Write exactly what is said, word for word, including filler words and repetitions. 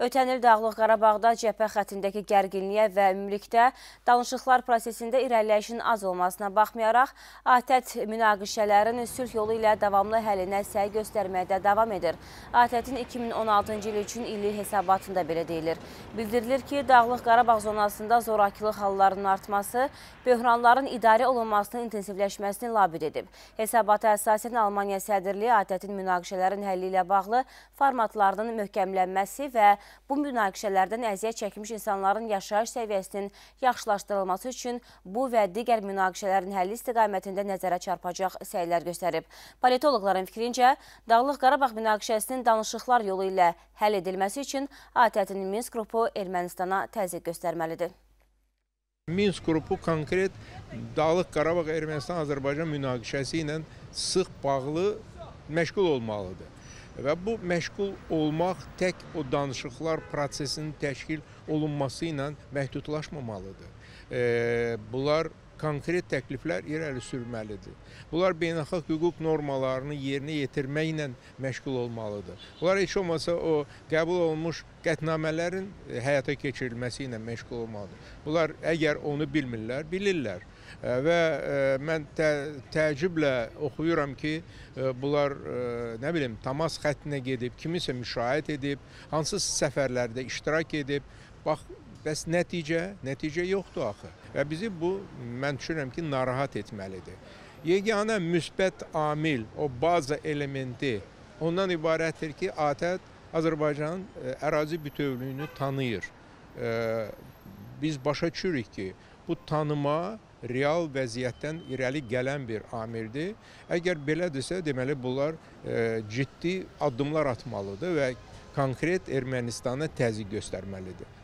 Ötən il Dağlıq Qarabağda cəbhə xəttindəki gərginliyə və ümumilikdə danışıqlar prosesində irəliləyişin az olmasına baxmayaraq, ATƏT münaqişələrin sülh yolu ilə davamlı həllinə səy göstərməkdə davam edir. ATƏT-in iki min on altıncı il üçün illik hesabatında belə deyilir. Bildirilir ki, Dağlıq Qarabağ zonasında zorakılıq hallarının artması, böhranların idarə olunmasının intensivləşməsini labüd edib. Hesabata əsasən Almaniya sədrliyi ATƏT-in münaqişələrin həlli ilə bağlı formatlarının möhkəmlənməsi və bu münaqişələrdən əziyyət çəkmiş insanların yaşayış səviyyəsinin yaxşılaşdırılması üçün bu və digər münaqişələrin həlli istiqamətində nəzərə çarpacaq səylər göstərib. Politoloqların fikrincə, Dağlıq Qarabağ münaqişəsinin danışıqlar yolu ilə həll edilməsi üçün ATƏT-in Minsk qrupu Ermənistana təzyiq göstərməlidir. Minsk qrupu konkret Dağlıq Qarabağ Ermənistan-Azərbaycan münaqişəsi ilə sıx bağlı məşğul olmalıdır. Və bu məşğul olmaq tək o danışıqlar prosesinin təşkil olunması ilə məhdudlaşmamalıdır. E, bunlar konkret təkliflər irəli sürməlidir. Bunlar beynəlxalq hüquq normalarını yerinə yetirməklə məşğul olmalıdır. Bunlar heç olmasa o qəbul olunmuş qətnamələrin həyata keçirilməsi ilə məşğul olmalıdır. Bunlar əgər onu bilmirlər, bilirlər. Və mən tə, təəccüblə oxuyuram ki, bunlar nə bilim təmas xəttinə gedib, kimisə müşahidə edib, hansı səfərlərdə iştirak edib. Bax, bəs nəticə, nəticə yoxdur axı. Və bizi bu, mən düşünürəm ki, narahat etməlidir. Yeganə müsbət amil, o baza elementi ondan ibarətdir ki, ATƏT Azərbaycanın ərazi bütövlüyünü tanıyır. Biz başa düşürük ki, bu tanıma real vəziyyətdən irəli gələn bir amirdir. Əgər belədirsə, deməli bunlar e, ciddi addımlar atmalıdır və konkret Ermənistana təzyiq göstərməlidir.